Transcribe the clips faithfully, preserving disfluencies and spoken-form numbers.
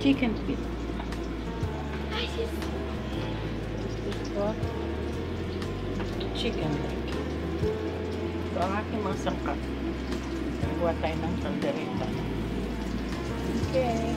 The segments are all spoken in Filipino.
chicken feet. Chicken leg. Ito ang aking mga sangkap. Gawa tayo ng caldereta. Okay.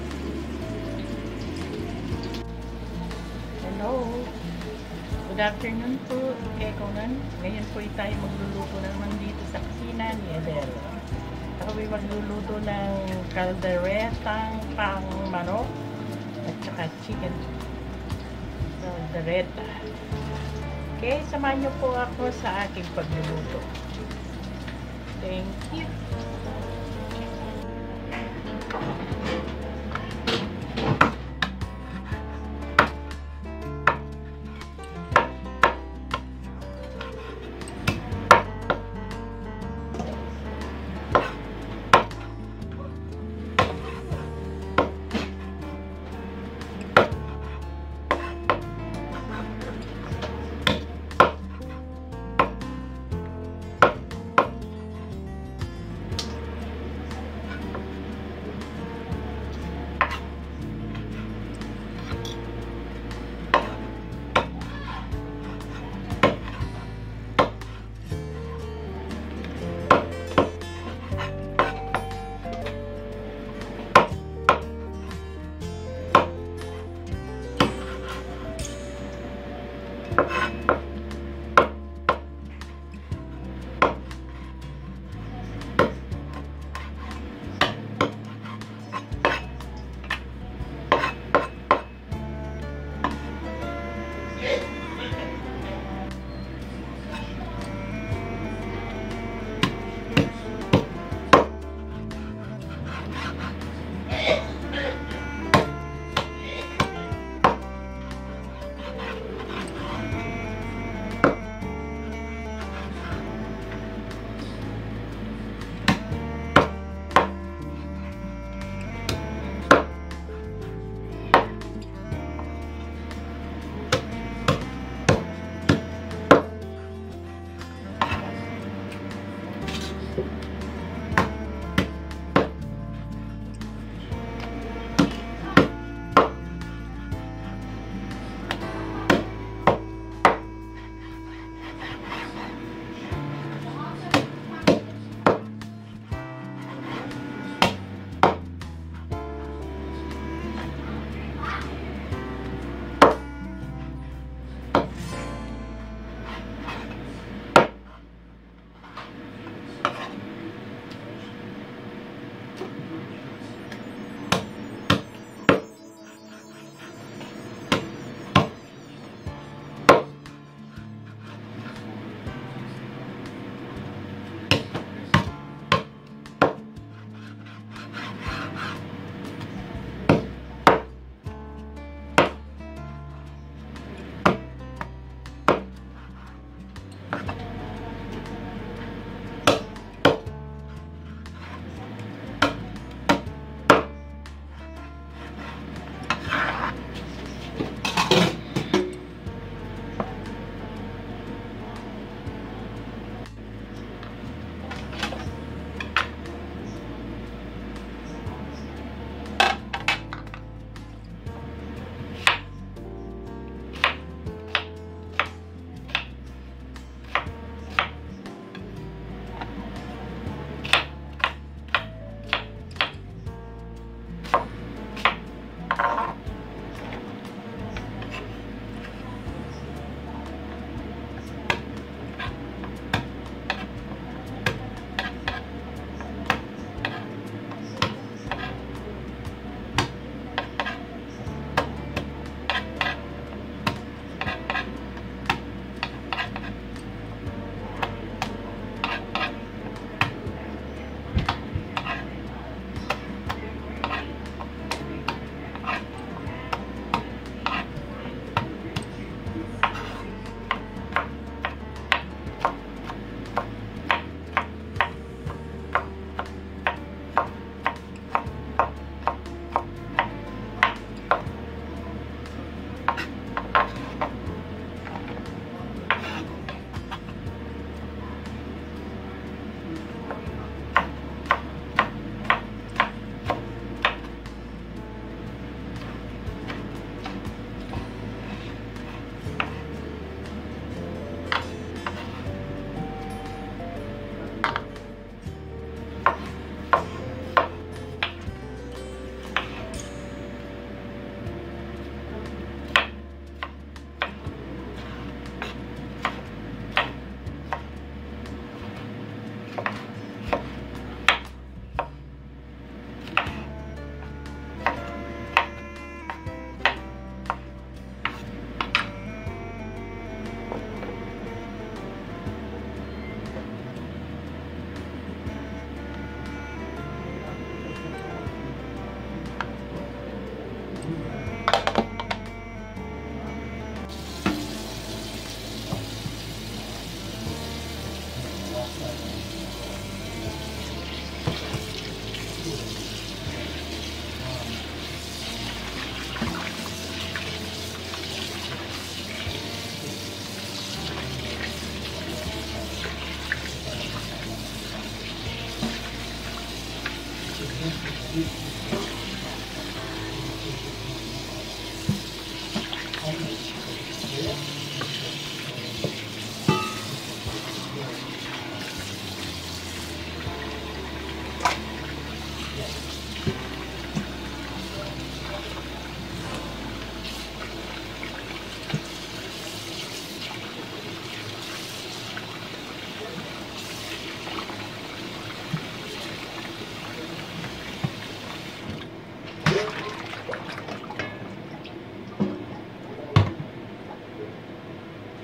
Hello. Good afternoon po. Okay, Conan. Ngayon po tayo magluluto naman dito sa kusina ni Adele. Ako ay magluluto ng calderetang pang manok at saka chicken caldereta. Okay, samahan niyo po ako sa aking pagluluto. Thank you.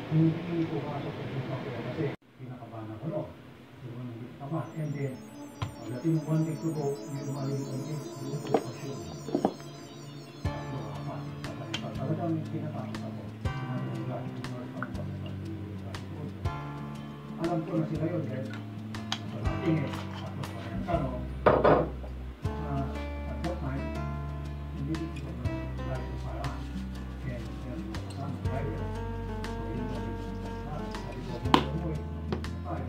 Hindi pumasok sa yung papel kasi pinakabahan ako no. Yung mga hindi tama. And then, pagdating ng one week to go, may lumalim yung case, doon ko pa siya. Tatlo ka pa. Talagang pinatapos ako. Sinabi ng God, yung Lord, alam ko na sila yun, guys. Sa nating eh, tapos pa rin ang tanong, na at that time, hindi dito ko na lahat ng paraan. And then, kasama tayo. So, yun na rin. Sabi ko, kung umuwi, tayo.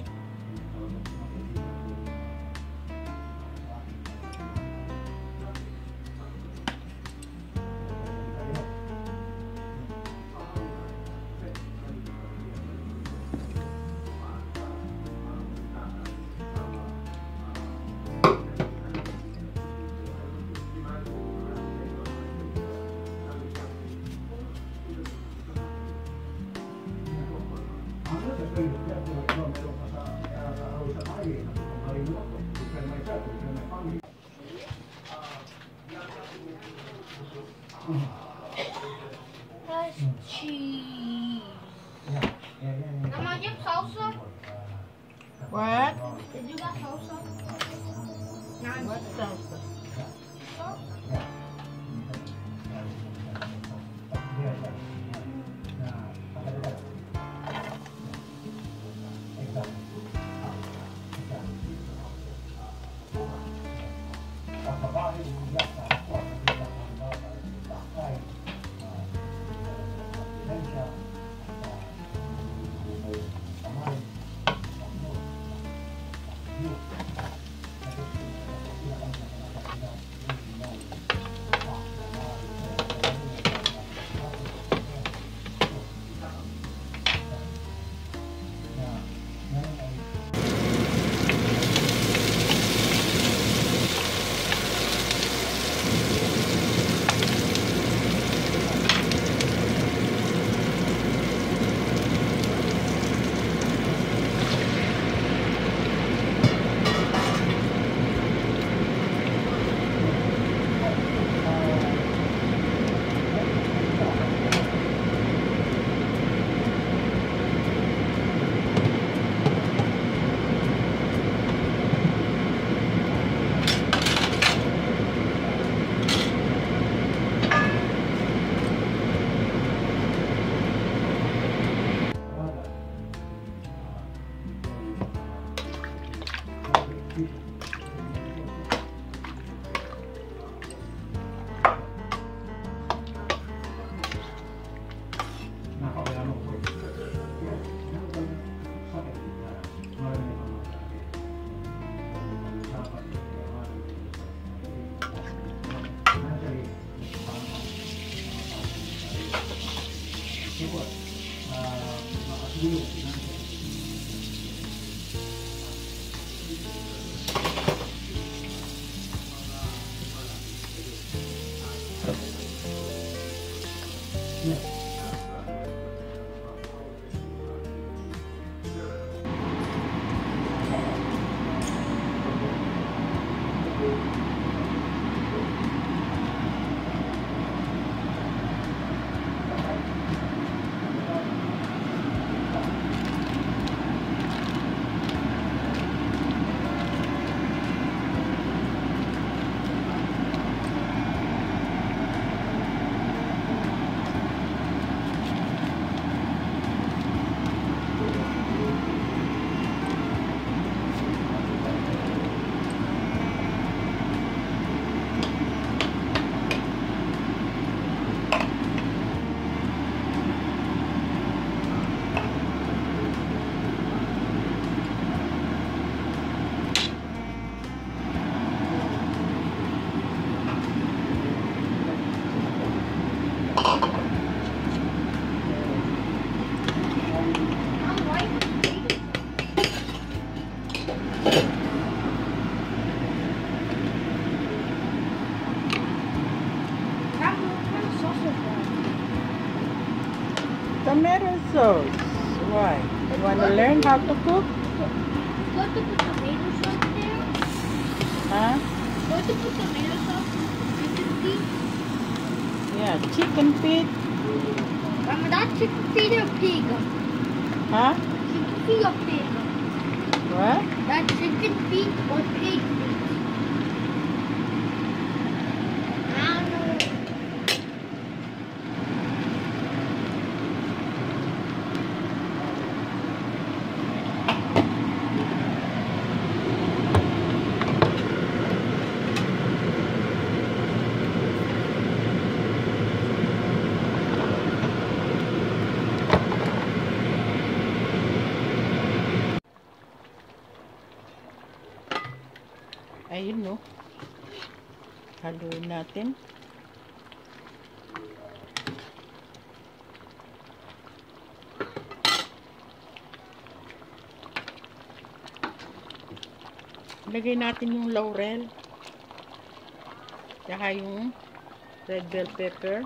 That's cheese. Mama, do you have salsa? What? Did you got salsa? What salsa? Tomato sauce. Why? You want to learn how to cook? Go to put tomato sauce there. Huh? Go to put tomato sauce. Chicken feet. Yeah, chicken feet. Mama, that's chicken feet or pig? Ha? Chicken feet or pig? What? That chicken feet or pig feet? I don't know. Ayun, no. Haluin natin. Lagay natin yung laurel. Tsaka yung red bell pepper.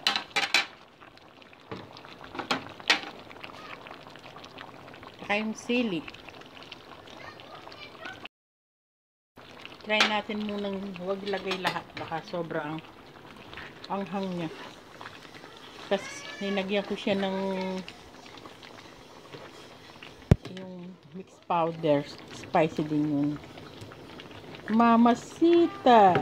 Tsaka yung sili. Try natin munang huwag lagay lahat. Baka sobra ang anghang niya. Tapos ninagyan ko siya ng yung mixed powder. Spicy din yun. Mamacita!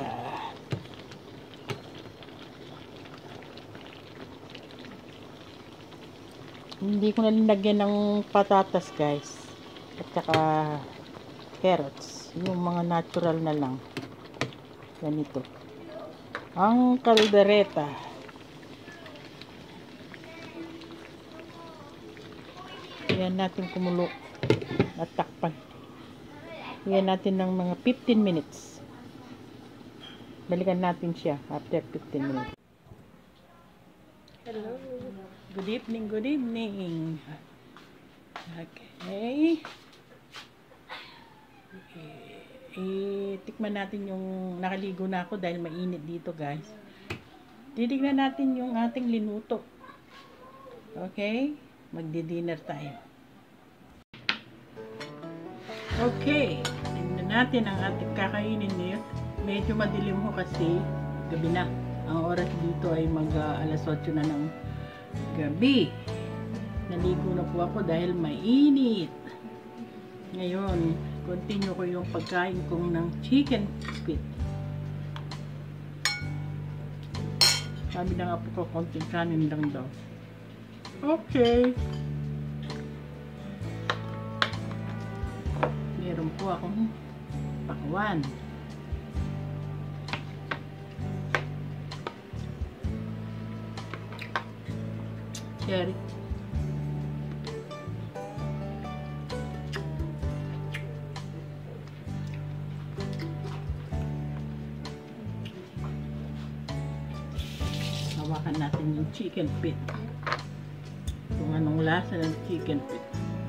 Hindi ko na linagyan ng patatas, guys. At saka carrots. Yung mga natural na lang. Ganito. Ang kaldereta. Yan natin kumulo. At takpan. Yan natin ng mga fifteen minutes. Balikan natin siya after fifteen minutes. Hello. Good evening, good evening. Okay. Eh, tikman natin yung nakaligo na ako dahil mainit dito, guys. Titignan natin yung ating linuto. Okay? Magdi-dinner tayo. Okay. Tingnan natin ang ating kakainin ngayon. Medyo madilim ho kasi gabi na. Ang oras dito ay mag uh, alas otso na ng gabi. Naligo na po ako dahil mainit. Ngayon, continue ko yung pagkain kong ng chicken feet. Sabi na nga po ko, konting kanin lang daw. Okay. Meron po akong pakwan. Cherry. Hawakan natin yung chicken feet. Kung anong lasa ng chicken feet.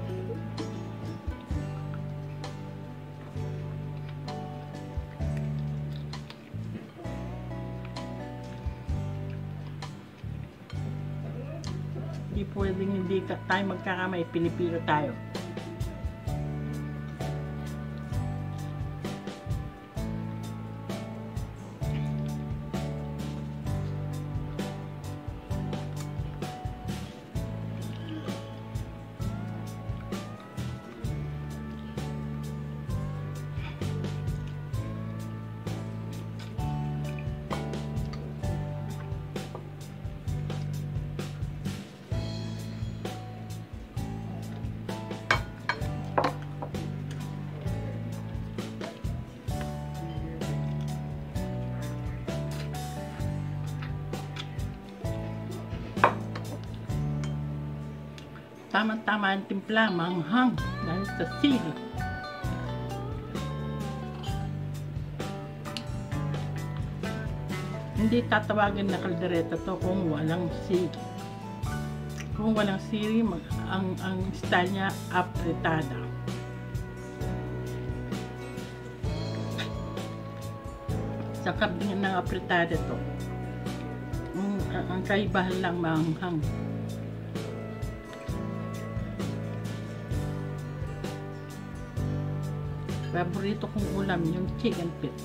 Hindi pwedeng hindi ka, tayo magkakamay. Pilipino tayo. Tama-tama ang timpla, manghang dahil sa sili. Hindi tatawagin na kaldereta to kung walang sili. Kung walang sili, ang, ang style niya apretada. Sakap din ng apretada to. Ang, ang kaibahan lang manghang. Paborito kong ulam yung chicken feet.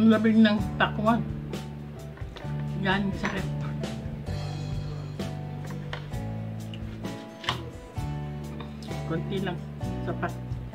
labing ng takwan. Yan, sakit. Konti lang. Sapat.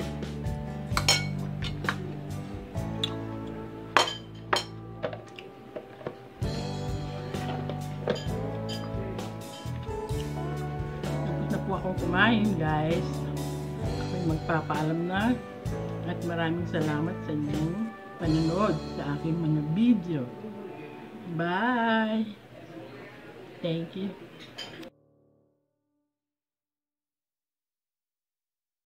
Tapos na po akong kumain, guys. Ako'y magpapaalam na. At maraming salamat sa inyong panonood sa aking mga video. Bye! Thank you.